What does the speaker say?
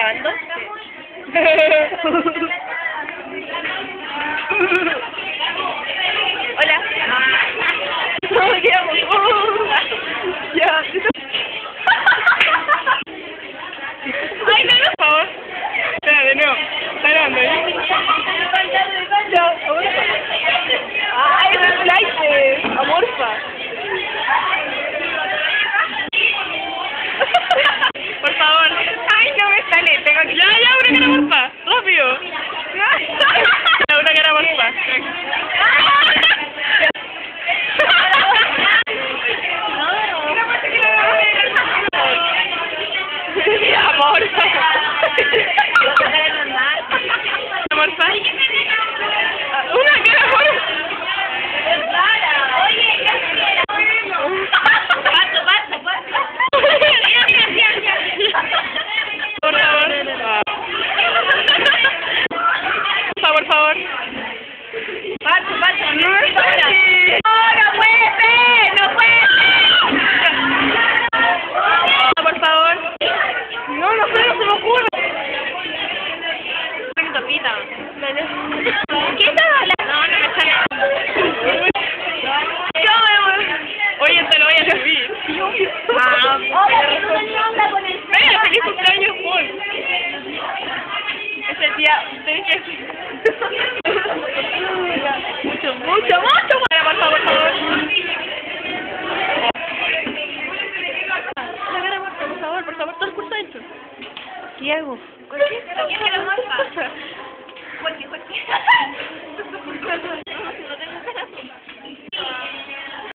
grabando? Hola. No, quedamos. Ya. Ay, no, por favor. Espera, de nuevo. Está grabando, ¿eh? Ya, amorfa. Ay, es un like, amorfa. Por favor. Ay, no me sale. Tengo que... Ya, una cara morfa. Rápido. Ya, una cara morfa. Morfa. Morfa. Una cara morfa. Por favor. Pato, no es ahora. No puede ser, no puede ser. Por favor. No se me ocurre. Una topita. ¿Qué estás hablando? No me sale. Oye, te lo voy a servir. Venga, feliz cumpleaños, Paul. Ese día, tenés que... Mucho. Por favor. Por favor, todo el curso hecho. ¿Qué hago? ¿Por qué?